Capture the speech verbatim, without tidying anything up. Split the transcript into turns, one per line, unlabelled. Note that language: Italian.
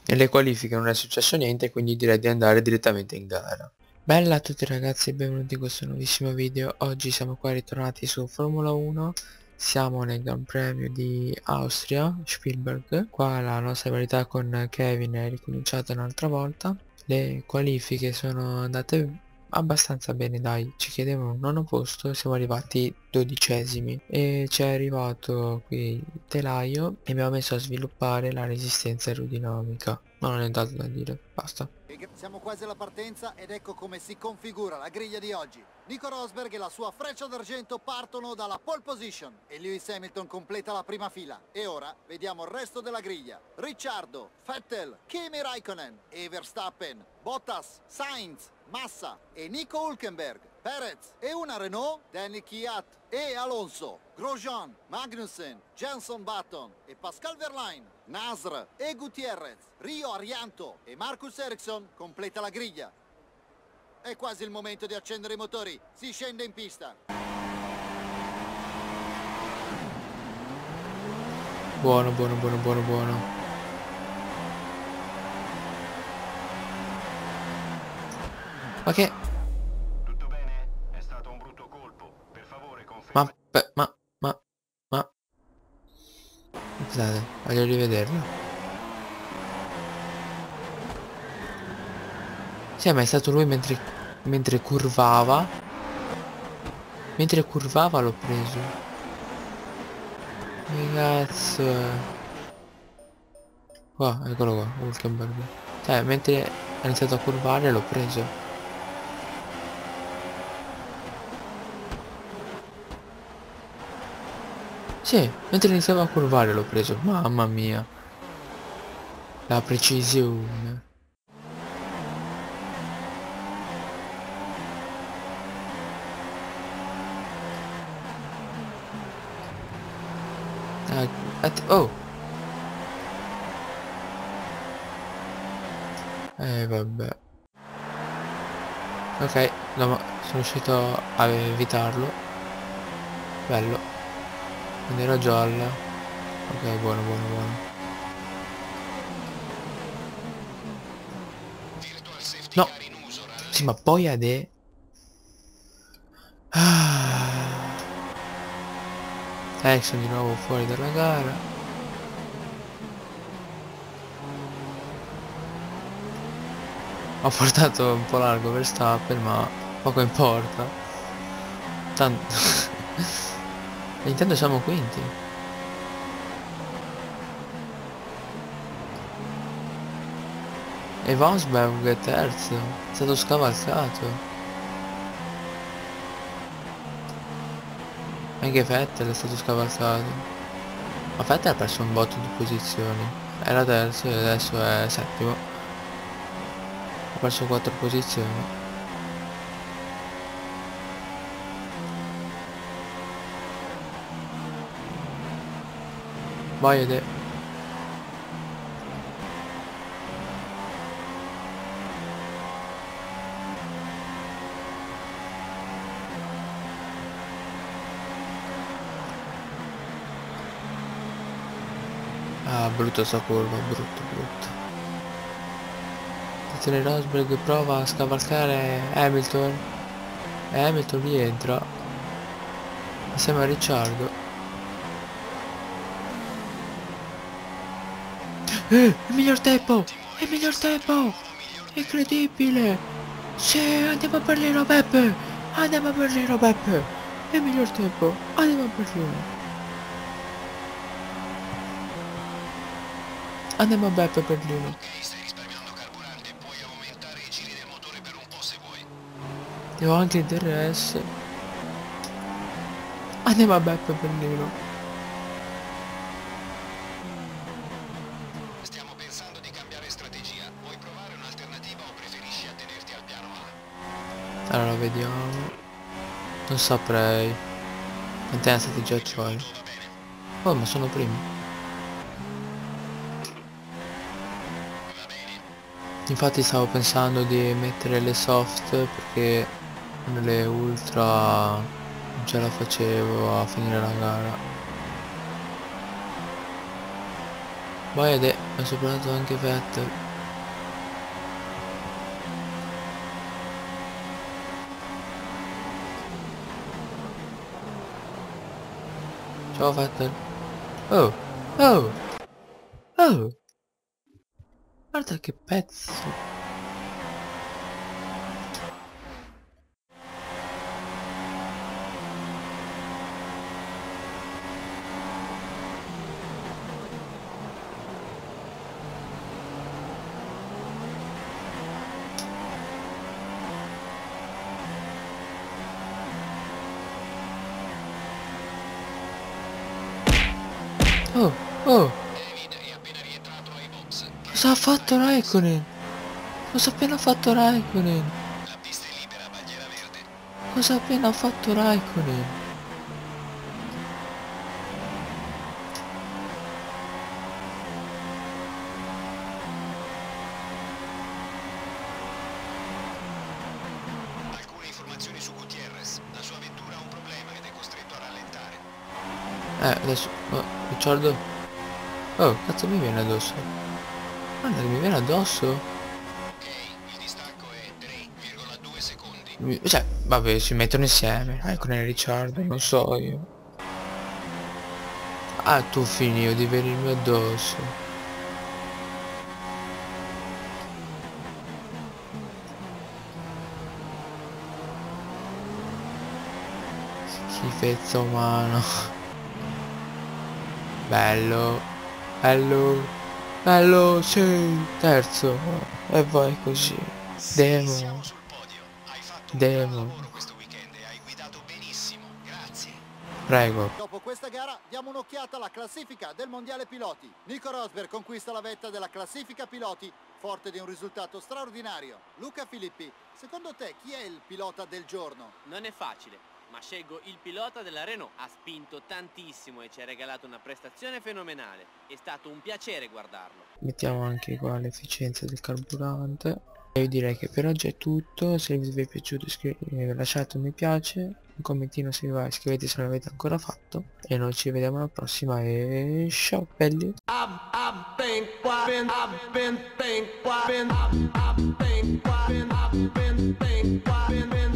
Nelle qualifiche non è successo niente, quindi direi di andare direttamente in gara. Bella a tutti ragazzi e benvenuti in questo nuovissimo video. Oggi siamo qua ritornati su Formula uno. Siamo nel Gran Premio di Austria, Spielberg. Qua la nostra rivalità con Kevin è ricominciata un'altra volta. Le qualifiche sono andate abbastanza bene, dai, ci chiedevano un nono posto, siamo arrivati dodicesimi e ci è arrivato qui il telaio e abbiamo messo a sviluppare la resistenza aerodinamica, ma non è dato da dire, basta.
Siamo quasi alla partenza ed ecco come si configura la griglia di oggi. Nico Rosberg e la sua freccia d'argento partono dalla pole position e Lewis Hamilton completa la prima fila. E ora vediamo il resto della griglia. Ricciardo, Vettel, Kimi Raikkonen e Verstappen, Bottas, Sainz, Massa e Nico Hülkenberg, Perez e una Renault, Danny Kvyat e Alonso, Grosjean, Magnussen, Jenson Button e Pascal Wehrlein, Nasr e Gutierrez, Rio Arianto e Marcus Ericsson completa la griglia. È quasi il momento di accendere i motori, si scende in pista.
Buono, buono, buono, buono, buono. Ma che...
Tutto bene? È stato un brutto colpo. Per favore conferma.
Ma... Beh, ma... Ma... Ma... Scusate, voglio rivederlo. Sì, ma è stato lui mentre... Mentre curvava. Mentre curvava l'ho preso. Che cazzo è? Qua, eccolo qua, Hulkenberg. Cioè, mentre ha iniziato a curvare l'ho preso. Sì, mentre iniziava a curvare l'ho preso. Mamma mia. La precisione. Eh, att- oh. Eh vabbè. Ok, no, ma sono riuscito a evitarlo. Bello. Bandiera gialla. Ok, buono, buono, buono. No. Sì, ma poi ade... Ah. Ericsson di nuovo fuori dalla gara. Ho portato un po' largo Verstappen, ma poco importa. Tanto... E intanto siamo quinti. E Rosberg è terzo. È stato scavalcato. Anche Vettel è stato scavalcato. Ma Vettel ha perso un botto di posizioni. Era terzo e adesso è settimo. Ha perso quattro posizioni. Vai ed è. Ah, brutta sta curva, brutto, brutto. Attenzione, Rosberg prova a scavalcare Hamilton. E Hamilton rientra. Insieme a Ricciardo. Eh, il miglior tempo! È il miglior tempo! Incredibile! Sì, andiamo a Berlino, Beppe! Andiamo a Berlino, Beppe! È il miglior tempo! Andiamo a Berlino! Andiamo a Beppe a Berlino!
Ok, stai risparmiando carburante, puoi aumentare i giri del motore per un po' se vuoi.
E ho anche il D R S. Andiamo a Beppe a Berlino!
Stiamo pensando di cambiare strategia. Vuoi provare un'alternativa o preferisci attenerti al piano A?
Allora vediamo. Non saprei. Quante ne strategia c'hai? Oh, ma sono primo. Infatti stavo pensando di mettere le soft perché nelle ultra non ce la facevo a finire la gara. Poi ade ha superato anche Vettel. Ciao Vettel. Oh, oh, oh. Guarda che pezzo. Oh, oh.
David è appena rientrato ai box.
Cosa ha fatto Raikkonen? Cosa ha appena fatto Raikkonen?
La pista è libera, bandiera verde.
Cosa ha appena fatto Raikkonen?
Alcune informazioni su Gutierrez. La sua vettura ha un problema ed è costretto a rallentare.
Eh, adesso... Oh, Ricciardo? Oh, cazzo mi viene addosso. Guarda che mi viene addosso.
Ok, il distacco è tre virgola due secondi.
Mi- Cioè, vabbè, si mettono insieme. Raikkonen e Ricciardo, non so io. Ah, tu finivo di venirmi addosso. Schifezza umano. Bello. Bello. Bello, sì. Terzo. E vai così.
Siamo
Demo.
sul podio. Hai fatto un
Demo.
gran lavoro questo weekend e hai guidato benissimo. Grazie.
Prego.
Dopo questa gara diamo un'occhiata alla classifica del mondiale piloti. Nico Rosberg conquista la vetta della classifica piloti, forte di un risultato straordinario. Luca Filippi, secondo te chi è il pilota del giorno?
Non è facile, ma scelgo il pilota della Renault. Ha spinto tantissimo e ci ha regalato una prestazione fenomenale. È stato un piacere guardarlo.
Mettiamo anche qua l'efficienza del carburante. E io direi che per oggi è tutto. Se il video vi è piaciuto iscrivetevi, lasciate un mi piace, un commentino se vi va, iscrivetevi se non l'avete ancora fatto. E noi ci vediamo alla prossima e ciao belli.
I've, I've been, I've been, I've been, think, I've been, I've been, I've been, I've been, I've been,